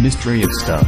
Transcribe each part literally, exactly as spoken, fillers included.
mystery of stuff.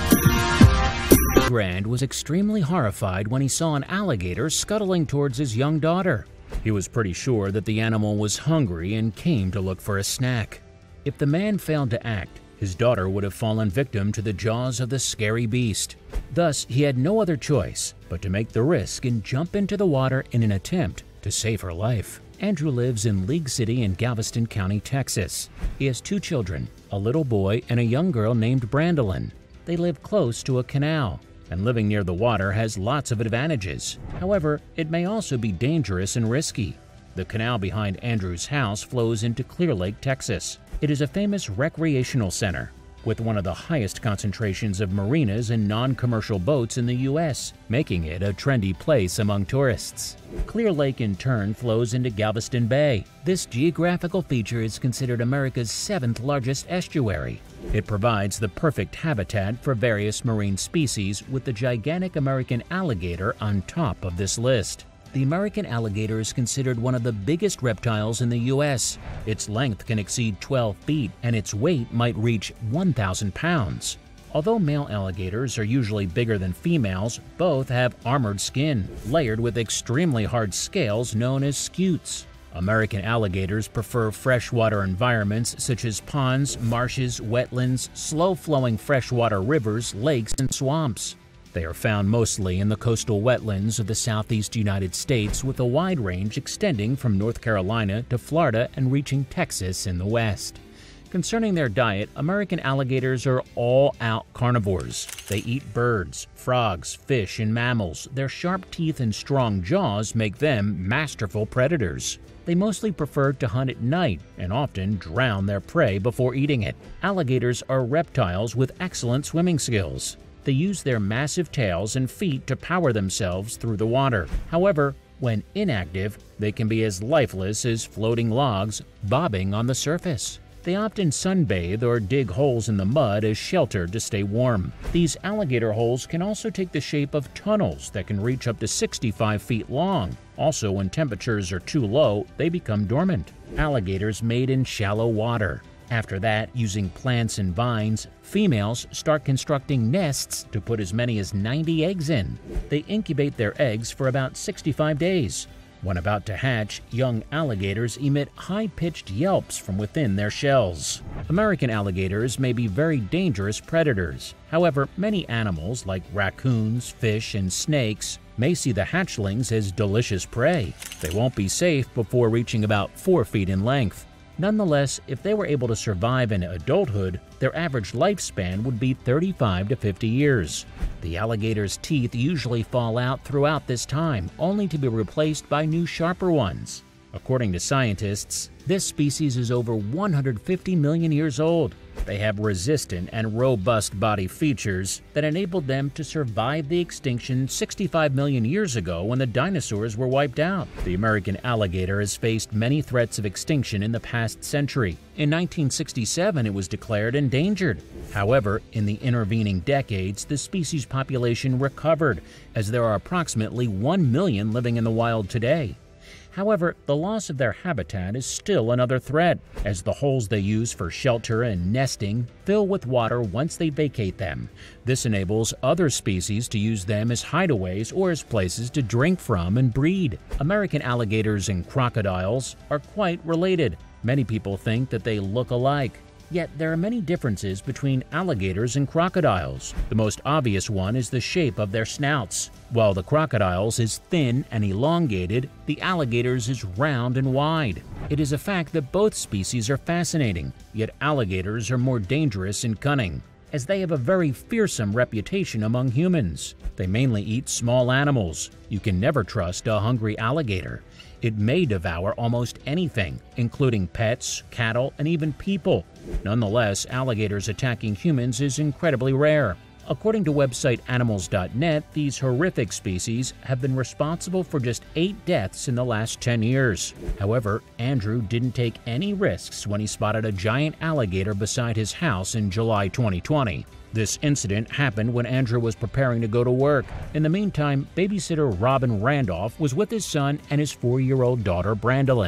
Grant was extremely horrified when he saw an alligator scuttling towards his young daughter. He was pretty sure that the animal was hungry and came to look for a snack. If the man failed to act, his daughter would have fallen victim to the jaws of the scary beast. Thus, he had no other choice but to make the risk and jump into the water in an attempt to save her life. Andrew lives in League City in Galveston County, Texas. He has two children, a little boy and a young girl named Brandolyn. They live close to a canal, and living near the water has lots of advantages. However, it may also be dangerous and risky. The canal behind Andrew's house flows into Clear Lake, Texas. It is a famous recreational center with one of the highest concentrations of marinas and non-commercial boats in the U S, making it a trendy place among tourists. Clear Lake in turn flows into Galveston Bay. This geographical feature is considered America's seventh largest estuary. It provides the perfect habitat for various marine species, with the gigantic American alligator on top of this list. The American alligator is considered one of the biggest reptiles in the U S. Its length can exceed twelve feet, and its weight might reach one thousand pounds. Although male alligators are usually bigger than females, both have armored skin, layered with extremely hard scales known as scutes. American alligators prefer freshwater environments such as ponds, marshes, wetlands, slow-flowing freshwater rivers, lakes, and swamps. They are found mostly in the coastal wetlands of the southeast United States, with a wide range extending from North Carolina to Florida and reaching Texas in the west. Concerning their diet, American alligators are all-out carnivores. They eat birds, frogs, fish, and mammals. Their sharp teeth and strong jaws make them masterful predators. They mostly prefer to hunt at night and often drown their prey before eating it. Alligators are reptiles with excellent swimming skills. They use their massive tails and feet to power themselves through the water. However, when inactive, they can be as lifeless as floating logs bobbing on the surface. They often sunbathe or dig holes in the mud as shelter to stay warm. These alligator holes can also take the shape of tunnels that can reach up to sixty-five feet long. Also, when temperatures are too low, they become dormant. Alligators mate in shallow water. After that, using plants and vines, females start constructing nests to put as many as ninety eggs in. They incubate their eggs for about sixty-five days. When about to hatch, young alligators emit high-pitched yelps from within their shells. American alligators may be very dangerous predators. However, many animals like raccoons, fish, and snakes may see the hatchlings as delicious prey. They won't be safe before reaching about four feet in length. Nonetheless, if they were able to survive in adulthood, their average lifespan would be thirty-five to fifty years. The alligator's teeth usually fall out throughout this time, only to be replaced by new, sharper ones. According to scientists, this species is over one hundred fifty million years old. They have resistant and robust body features that enabled them to survive the extinction sixty-five million years ago when the dinosaurs were wiped out. The American alligator has faced many threats of extinction in the past century. In nineteen sixty-seven, it was declared endangered. However, in the intervening decades, the species population recovered, as there are approximately one million living in the wild today. However, the loss of their habitat is still another threat, as the holes they use for shelter and nesting fill with water once they vacate them. This enables other species to use them as hideaways or as places to drink from and breed. American alligators and crocodiles are quite related. Many people think that they look alike. Yet there are many differences between alligators and crocodiles. The most obvious one is the shape of their snouts. While the crocodiles is thin and elongated, the alligators is round and wide. It is a fact that both species are fascinating, yet alligators are more dangerous and cunning, as they have a very fearsome reputation among humans. They mainly eat small animals. You can never trust a hungry alligator. It may devour almost anything, including pets, cattle, and even people. Nonetheless, alligators attacking humans is incredibly rare. According to website animals dot net, these horrific species have been responsible for just eight deaths in the last ten years. However, Andrew didn't take any risks when he spotted a giant alligator beside his house in July twenty twenty. This incident happened when Andrew was preparing to go to work. In the meantime, babysitter Robin Randolph was with his son and his four-year-old daughter Brandolyn.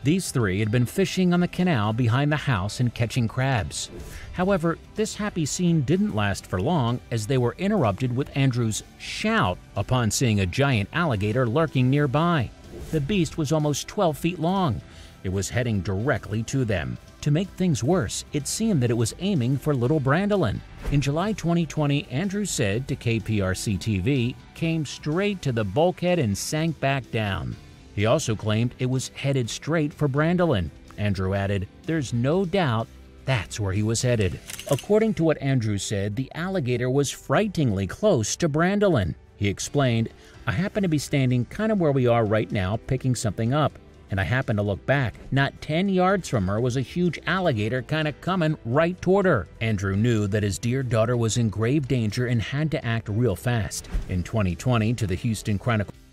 These three had been fishing on the canal behind the house and catching crabs. However, this happy scene didn't last for long, as they were interrupted with Andrew's shout upon seeing a giant alligator lurking nearby. The beast was almost twelve feet long. It was heading directly to them. To make things worse, it seemed that it was aiming for little Brandolin. In July twenty twenty, Andrew said to K P R C T V, came straight to the bulkhead and sank back down. He also claimed it was headed straight for Brandolin. Andrew added, "There's no doubt that's where he was headed." According to what Andrew said, the alligator was frighteningly close to Brandolin. He explained, "I happened to be standing kind of where we are right now picking something up, and I happened to look back. Not ten yards from her was a huge alligator kind of coming right toward her." Andrew knew that his dear daughter was in grave danger and had to act real fast. In twenty twenty, to the Houston Chronicle,